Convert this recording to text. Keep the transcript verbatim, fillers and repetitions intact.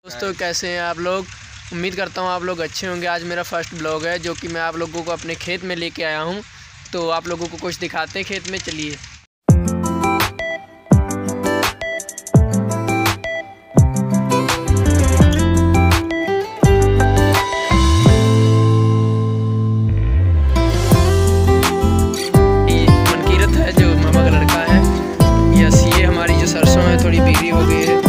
दोस्तों कैसे हैं आप लोग। उम्मीद करता हूँ आप लोग अच्छे होंगे। आज मेरा फर्स्ट ब्लॉग है जो कि मैं आप लोगों को अपने खेत में लेके आया हूँ, तो आप लोगों को कुछ दिखाते हैं खेत में। चलिए। ये मनकीरत है जो मामा का लड़का है। यस, ये हमारी जो सरसों है थोड़ी पीली हो गई है।